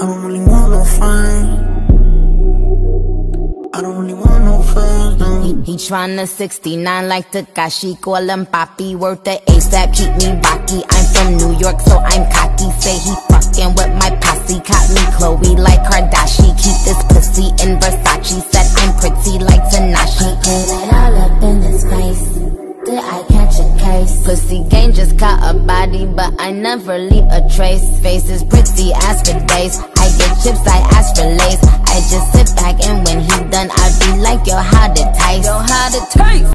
I don't really want no fame. I don't really want no friends, no. He tryna 69 like Takashi, call him Papi, worth the ASAP, keep me rocky. I'm from New York, so I'm cocky. Say he fucking with my posse, caught me Chloe like Kardashian. Keep this pussy in Versace, said I'm pretty like Tanashi. Put it all up in his face. Did I catch a case? Pussy gang just caught a body, but I never leave a trace. Face is pretty, ask for days. I get chips, I ask for lace. I just sit back and when he done, I be like, yo, how to taste? Yo, how to taste?